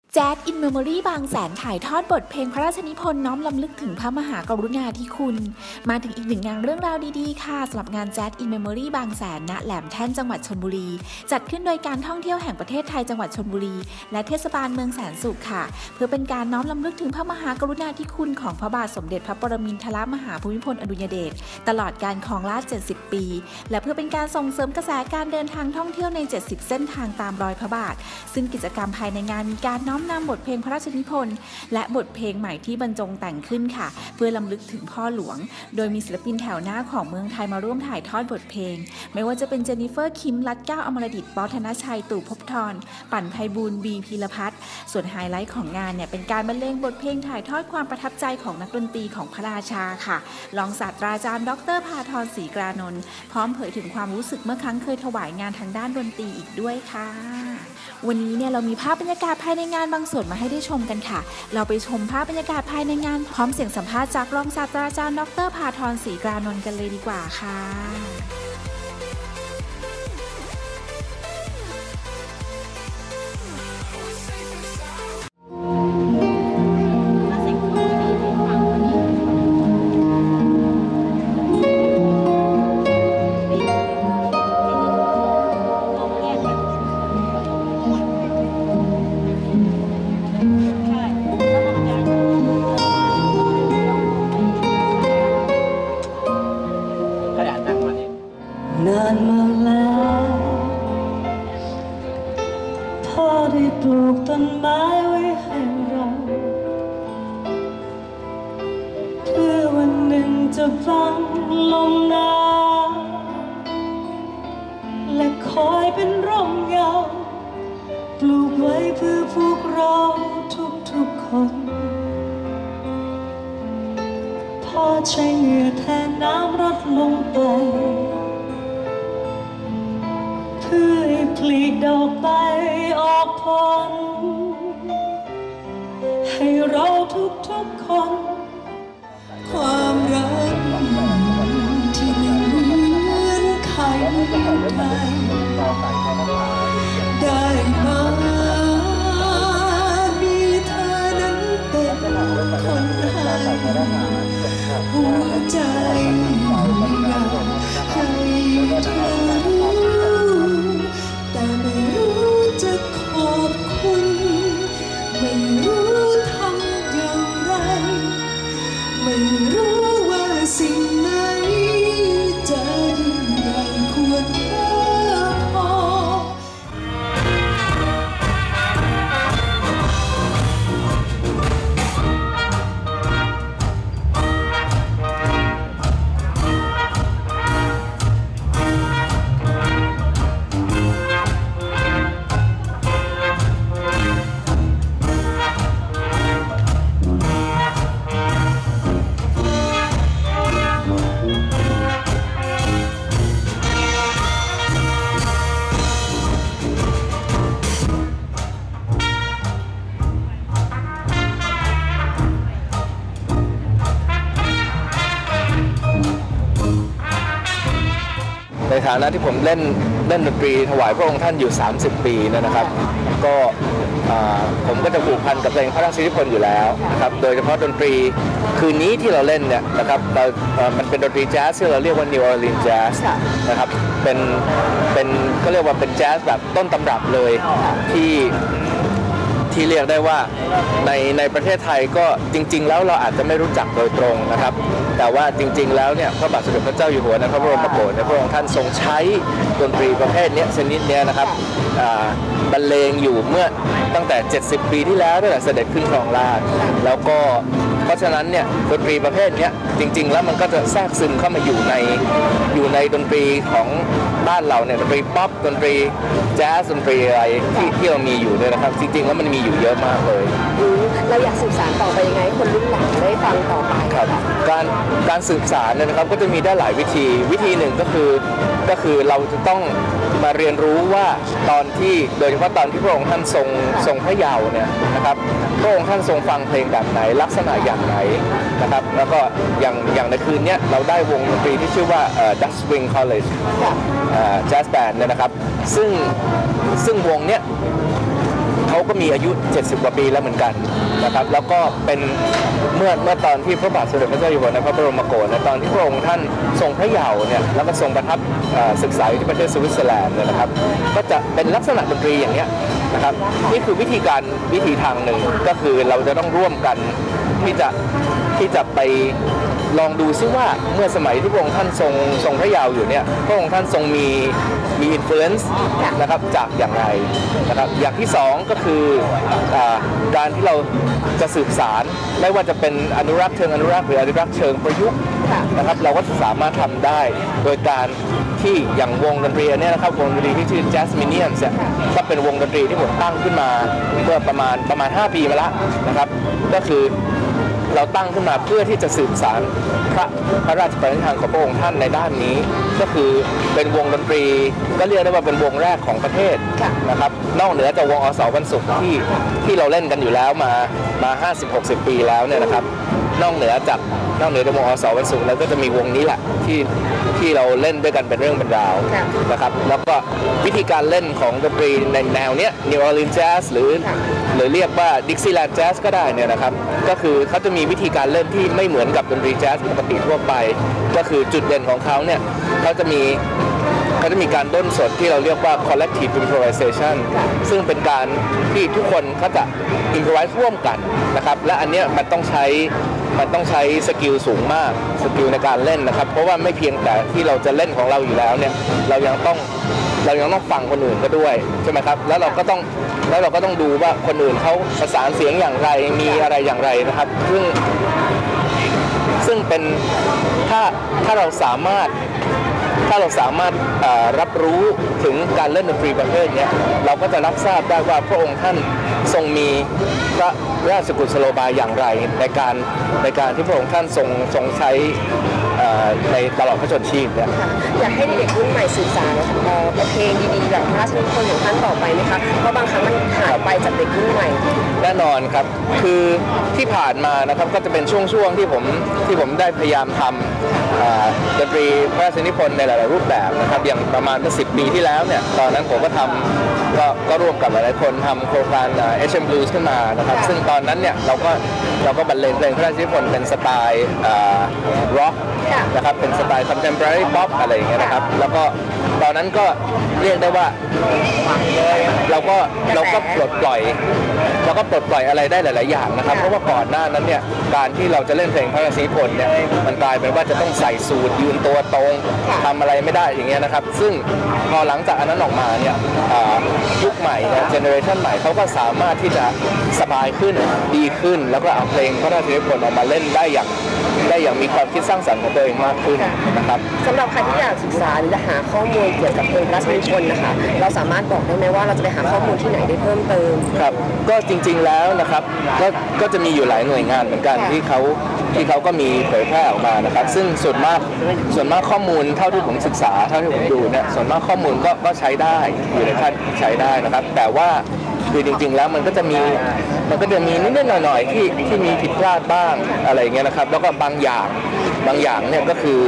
แจ๊สอินเมมโมรี่บางแสนถ่ายทอดบทเพลงพระราชนิพนธ์น้อมรำลึกถึงพระมหากรุณาธิคุณมาถึงอีกหนึ่งงานเรื่องราวดีๆค่ะสำหรับงานแจ๊สอินเมมโมรี่บางแสนณแหลมแท่นจังหวัดชลบุรีจัดขึ้นโดยการท่องเที่ยวแห่งประเทศไทยจังหวัดชลบุรีและเทศบาลเมืองแสนสุขค่ะเพื่อเป็นการน้อมรำลึกถึงพระมหากรุณาธิคุณของพระบาทสมเด็จพระปรมินทรมหาภูมิพลอดุลยเดชตลอดการครองราชย์70 ปีและเพื่อเป็นการส่งเสริมกระแสการเดินทางท่องเที่ยวใน70 เส้นทางตามรอยพระบาทซึ่งกิจกรรมภายในงานมีการน้อมนำบทเพลงพระราชนิพนธ์และบทเพลงใหม่ที่บรรจงแต่งขึ้นค่ะเพื่อรำลึกถึงพ่อหลวงโดยมีศิลปินแถวหน้าของเมืองไทยมาร่วมถ่ายทอดบทเพลงไม่ว่าจะเป็นเจนนิเฟอร์คิมรัตเก้าอมรดิตปอธนชัยตู่ภพธรปั่นไพบูลย์บีพีรพัฒน์ส่วนไฮไลท์ของงานเนี่ยเป็นการบรรเลงบทเพลงถ่ายทอดความประทับใจของนักดนตรีของพระราชาค่ะรองศาสตราจารย์ดร.ภาธร ศรีกรานนท์พร้อมเผยถึงความรู้สึกเมื่อครั้งเคยถวายงานทางด้านดนตรีอีกด้วยค่ะวันนี้เนี่ยเรามีภาพบรรยากาศภายในงานบางส่วนมาให้ได้ชมกันค่ะเราไปชมภาพบรรยากาศภายในงานพร้อมเสียงสัมภาษณ์จากรองศาสตราจารย์ดร.ภาธร ศรีกรานนท์กันเลยดีกว่าค่ะนานมาแล้วพ่อได้ปลูกต้นไม้ไว้ให้เราเพื่อวันหนึ่งจะฟังลมหนาวและคอยเป็นร่มเงาปลูกไว้เพื่อพวกเราทุกๆคนพ่อใช้เหงื่อแทนน้ำรดลงไปเพื่อให้ผลิดอกใบออกผลให้เราทุกๆคนความรักที่ไม่เหมือนใครได้มามีเธอนั้นเป็นคนให้หัวใจอยากให้เธอแต่ไม่รู้จะขอบคุณไม่รู้ทำอย่างไรไม่รู้ว่าสิ่งไหนจะยิ่งใหญ่ควรค่าพอในฐานะที่ผมเล่นดนตรีถวายพระองค์ท่านอยู่30 ปีนะครับก็ผมก็จะผูกพันกับเพลงพระราชนิพนธ์อยู่แล้วนะครับโดยเฉพาะดนตรีคืนนี้ที่เราเล่นเนี่ยนะครับมันเป็นดนตรีแจ๊สที่เราเรียกว่า New Orleans Jazz นะครับเป็นก็เรียกว่าเป็นแจ๊สแบบต้นตำรับเลยที่เรียกได้ว่าในประเทศไทยก็จริงๆแล้วเราอาจจะไม่รู้จักโดยตรงนะครับแต่ว่าจริงๆแล้วเนี่ยพระบาทสมเด็จพระเจ้าอยู่หัวในพระบรมโปรดในพระองค์ท่านทรงใช้ดนตรีประเภทนี้ชนิดนี้นะครับบรรเลงอยู่เมื่อตั้งแต่70 ปีที่แล้วตั้งแต่เสด็จขึ้นครองราชย์แล้วก็เพราะฉะนั้นเนี่ยดนตรีประเภทนี้จริงๆแล้วมันก็จะแทรกซึมเข้ามาอยู่ในดนตรีของบ้านเราเนี่ยดนตรีป๊อปดนตรีแจ๊สดนตรีอะไรที่เรามีอยู่เนี่ยนะครับจริงๆแล้วมันมีอยู่เยอะมากเลยเราอยากสืบสานต่อไปยังไงคนรุ่นหลังได้ฟังต่อไปครับการสืบสานเนี่ยนะครับก็จะมีได้หลายวิธีหนึ่งก็คือเราจะต้องมาเรียนรู้ว่าตอนที่โดยเฉพาะตอนที่พระองค์ท่านทรงพระเยาว์เนี่ยนะครับพระองค์ท่านทรงฟังเพลงแบบไหนลักษณะอย่างไหนนะครับแล้วก็อย่างในคืนนี้เราได้วงดนตรีที่ชื่อว่าDutch Swing College Jazz Band เนี่ยนะครับซึ่งวงเนี้ยเขาเขาก็มีอายุ70 กว่าปีแล้วเหมือนกันนะครับแล้วก็เป็นเมื่อตอนที่พระบาทสมเด็จพระเจ้าอยู่หัวในพระบรมโกศตอนที่พระองค์ท่านทรงพระเยาว์เนี่ยแล้วก็ทรงประทับศึกษาอยู่ที่ประเทศสวิตเซอร์แลนด์เนี่ยนะครับก็จะเป็นลักษณะดนตรีอย่างเนี้ยนะครับนี่คือวิธีทางหนึ่งก็คือเราจะต้องร่วมกันที่จะไปลองดูซิว่าเมื่อสมัยที่พระองค์ท่านทรงพระเยาว์อยู่เนี่ยพระองค์ท่านทรงมีอิทธิพลนะครับจากอย่างไรนะครับอย่างที่สองก็คือการที่เราจะสืบสารไม่ว่าจะเป็นอนุรักษ์เชิงอนุรักษ์หรืออนุรักษ์เชิงประยุกต์นะครับเราก็สามารถทำได้โดยการที่อย่างวงดนตรีเนี่ยนะครับวงดนตรีที่ชื่อ Jazzminians เนี่ยก็เป็นวงดนตรีที่ผมตั้งขึ้นมาเมื่อประมาณ5 ปีมาแล้วนะครับก็คือเราตั้งขึ้นมาเพื่อที่จะสืบสานพระราชปณิธานของพระองค์ท่านในด้านนี้ก็คือเป็นวงดนตรีก็เรียกได้ว่าเป็นวงแรกของประเทศนะครับนอกเหนือจากวงอสวันศุกร์ที่เราเล่นกันอยู่แล้วมา 50-60 ปีแล้วเนี่ยนะครับนอกเหนือจากวงอสวันศุกร์แล้วก็จะมีวงนี้แหละที่เราเล่นด้วยกันเป็นเรื่องเป็นราวนะครับแล้วก็วิธีการเล่นของดนตรีในแนวเนี้ย New Orleans Jazz หรือเรียกว่า Dixieland Jazz ก็ได้เนี่ยนะครับก็คือเขาจะมีวิธีการเล่นที่ไม่เหมือนกับดนตรีแจ๊สปกติทั่วไปก็คือจุดเด่นของเขาเนี่ยเขาจะมีการด้นสดที่เราเรียกว่า collective improvisation ซึ่งเป็นการที่ทุกคนเขาจะ improvise ร่วมกันนะครับและอันเนี้ยมันต้องใช้สกิลสูงมากสกิลในการเล่นนะครับเพราะว่าไม่เพียงแต่ที่เราจะเล่นของเราอยู่แล้วเนี่ยเรายังต้องฟังคนอื่นก็ด้วยใช่ไหมครับแล้วเราก็ต้องดูว่าคนอื่นเขาประสานเสียงอย่างไรมีอะไรอย่างไรนะครับซึ่งเป็นถ้าเราสามารถรับรู้ถึงการเล่นดนตรีประเภทนี้เราก็จะรับทราบได้ว่าพระองค์ท่านทรงมีพระราชกุศโลบายอย่างไรในการที่พระองค์ท่านทรงใช้ในตลอดพระชนชีพเนี่ยอยากให้เด็กรุ่นใหม่สื่อสารเพลงดีๆแบบพระราชนิพนธ์ของท่านต่อไปไหมคะเพราะบางครั้งมันหายไปจากเด็กรุ่นใหม่แน่นอนครับคือที่ผ่านมานะครับก็จะเป็นช่วงที่ผมได้พยายามทำดนตรีพระราชนิพนธ์ในหลายๆรูปแบบนะครับอย่างประมาณ10 ปีที่แล้วเนี่ยตอนนั้นผมก็ทำก็ร่วมกับหลายๆคนทำโครงการ HM Blues ขึ้นมานะครับซึ่งตอนนั้นเนี่ยเราก็บรรเลงเพลงพระราชนิพนธ์เป็นสไตล์ร็อกนะครับเป็นสไตล์ contemporary pop อะไรอย่างเงี้ยนะครับแล้วก็ตอนนั้นก็เรียกได้ว่าเราก็ปลดปล่อยอะไรได้หลายๆอย่างนะครับเพราะว่าก่อนหน้านั้นเนี่ยการที่เราจะเล่นเพลงพระราชนิพนธ์เนี่ยมันกลายเป็นว่าจะต้องใส่สูทยืนตัวตรงทำอะไรไม่ได้อย่างเงี้ยนะครับซึ่งพอหลังจากอันนั้นออกมาเนี่ยยุคใหม่เจเนอเรชันใหม่เขาก็สามารถที่จะสบายขึ้นดีขึ้นแล้วก็เอาเพลงพระราชนิพนธ์ออกมาเล่นได้อย่างมีความคิดสร้างสรรค์ของตัวเองมากขึ้นนะครับสำหรับใครที่อยากศึกษาหรือจะหาข้อมูลเกี่ยวกับเพลงพระราชนิพนธ์นะคะเราสามารถบอกได้ไหมว่าเราจะไปหาข้อมูลที่ไหนได้เพิ่มเติมครับก็จริงๆแล้วนะครับก็จะมีอยู่หลายหน่วยงานเหมือนกันที่เขาก็มีเผยแพร่ออกมานะครับซึ่งส่วนมากข้อมูลเท่าที่ผมศึกษาเท่าที่ผมดูเนี่ยส่วนมากข้อมูลก็ใช้ได้อยู่ในขั้นใช้ได้นะครับแต่ว่าคือจริงๆแล้วมันก็จะมีนิดๆหน่อยๆที่มีผิดพลาดบ้างอะไรอย่างเงี้ยนะครับแล้วก็บางอย่างเนี่ยก็คือ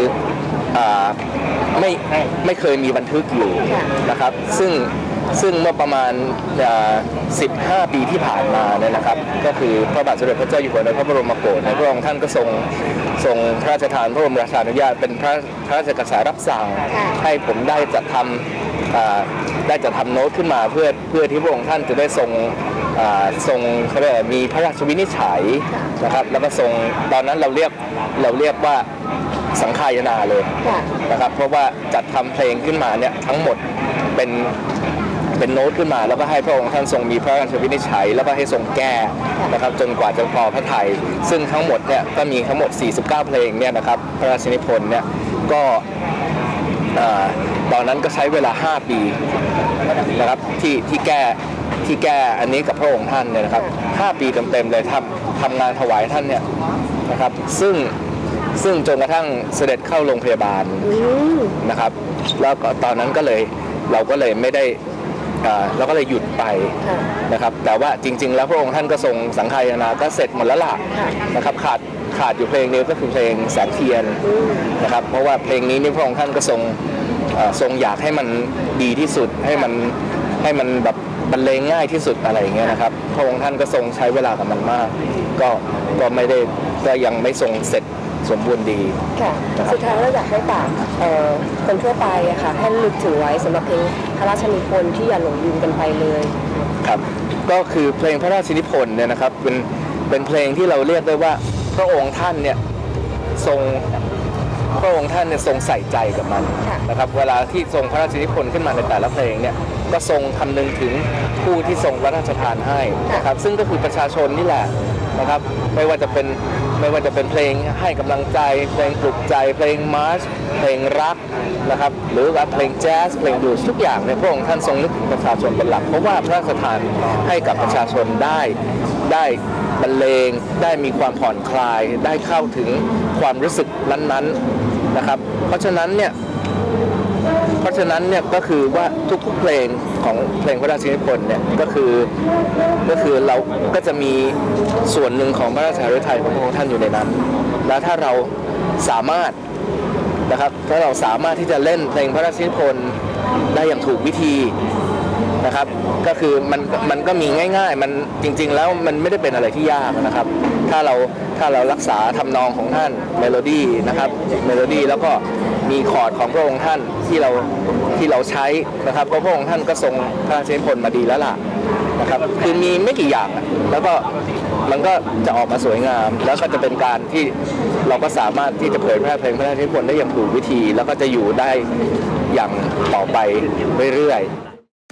ไม่เคยมีบันทึกอยู่นะครับซึ่งเมื่อประมาณ15 ปีที่ผ่านมาเนี่ยนะครับก็คือพระบาทสมเด็จพระเจ้าอยู่หัวในพระบรมโกศพระองค์ท่านก็ทรงพระราชทานพระบรมราชานุญาตเป็นพระราชกระแสรับสั่งให้ผมได้จัดทำโน้ตขึ้นมาเพื่อที่พระองค์ท่านจะได้ทรงเขาเรียกมีพระราชวินิจฉัยนะครับแล้วก็ทรงตอนนั้นเราเรียกว่าสังฆายนาเลยนะครับเพราะว่าจัดทำเพลงขึ้นมาเนี่ยทั้งหมดเป็นโน้ตขึ้นมาแล้วก็ให้พระองค์ท่านทรงมีพระราชวินิจฉัยแล้วก็ให้ทรงแก้นะครับจนกว่าจะพอพระทัยซึ่งทั้งหมดเนี่ยก็มีทั้งหมด49เพลงเนี่ยนะครับพระราชนิพนธ์เนี่ยก็ตอนนั้นก็ใช้เวลา5 ปีนะครับที่แก้อันนี้กับพระองค์ท่านเนี่ยนะครับ5 ปีเต็มๆเลยทำงานถวายท่านเนี่ยนะครับซึ่งจนกระทั่งเสด็จเข้าโรงพยาบาลนะครับแล้วก็ตอนนั้นเราก็เลยไม่ได้เราก็เลยหยุดไปนะครับแต่ว่าจริงๆแล้วพระองค์ท่านก็ทรงสังฆายนาก็เสร็จหมดแล้วล่ะนะครับขาดอยู่เพลงเดียวก็คือเพลงแสงเทียนนะครับเพราะว่าเพลงนี้นี่พระองค์ท่านก็ทรงอยากให้มันดีที่สุดให้มันแบบบรรเลงง่ายที่สุดอะไรอย่างเงี้ยนะครับพระองค์ท่านก็ทรงใช้เวลากับมันมากก็ไม่ได้ก็ยังไม่ทรงเสร็จสมบูรณ์ดีค่ะสุดท้ายเราอยากให้ฝากคนทั่วไปอะค่ะให้ลึกถึงไว้สำหรับเพลงพระราชนิพนธ์ที่อย่าหลงลืมกันไปเลยครับก็คือเพลงพระราชนิพนธ์เนี่ยนะครับเป็นเพลงที่เราเรียกได้ว่าพระองค์ท่านเนี่ยทรงใส่ใจกับมันนะครับเวลาที่ทรงพระราชนิพนธ์ขึ้นมาในแต่ละเพลงเนี่ยก็ทรงคำนึงถึงผู้ที่ทรงพระราชทานให้นะครับซึ่งก็คือประชาชนนี่แหละนะครับไม่ว่าจะเป็นเพลงให้กำลังใจเพลงปลุกใจเพลงมาร์ชเพลงรักนะครับหรือว่าเพลงแจ๊สเพลงบลูส์ทุกอย่างเนี่ยพระองค์ท่านทรงนึกถึงประชาชนเป็นหลักเพราะว่าพระราชทานให้กับประชาชนได้บรรเลงได้มีความผ่อนคลายได้เข้าถึงความรู้สึกนั้นๆนะครับเพราะฉะนั้นเนี่ยก็คือว่าทุกๆเพลงของเพลงพระราชนิพนธ์เนี่ยก็คือเราก็จะมีส่วนหนึ่งของพระราชฤทัยของพระองค์ท่านอยู่ในนั้นแล้วถ้าเราสามารถที่จะเล่นเพลงพระราชนิพนธ์ได้อย่างถูกวิธีนะครับก็คือมันก็มีง่ายๆมันจริงๆแล้วมันไม่ได้เป็นอะไรที่ยากนะครับถ้าเรารักษาทำนองของท่านเมโลดี้นะครับเมโลดี้แล้วก็มีคอร์ดของพระองค์ท่านที่เราใช้นะครับเพราะพระองค์ท่านก็ทรงพระราชนิพนธ์มาดีแล้วล่ะนะครับคือมีไม่กี่อย่างแล้วก็มันก็จะออกมาสวยงามแล้วก็จะเป็นการที่เราก็สามารถที่จะเผยแพร่เพลงพระราชนิพนธ์ได้อย่างถูกวิธีแล้วก็จะอยู่ได้อย่างต่อไปเรื่อยๆ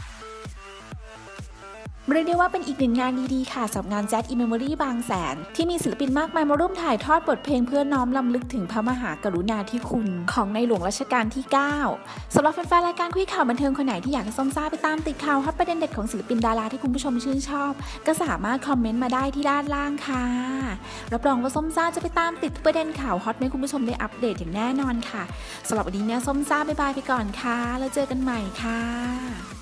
เรียกได้ว่าเป็นอีกหนึ่งงานดีๆค่ะสำหรับงาน Jazz in Memory บางแสนที่มีศิลปินมากมายมาร่วมถ่ายทอดบทเพลงเพื่อน้อมรำลึกถึงพระมหากรุณาธิคุณของในหลวงรัชกาลที่ 9 สำหรับแฟนๆรายการคุยข่าวบันเทิงคนไหนที่อยากจะส้มซ่าไปตามติดข่าวฮอตประเด็นเด็ดของศิลปินดาราที่คุณผู้ชมชื่นชอบก็สามารถคอมเมนต์มาได้ที่ด้านล่างค่ะรับรองว่าส้มซ่าจะไปตามติดทุกประเด็นข่าวฮอตให้คุณผู้ชมได้อัปเดตอย่างแน่นอนค่ะสำหรับวันนี้เนี่ยส้มซ่าบ๊ายบายไปก่อนค่ะแล้วเจอกันใหม่ค่ะ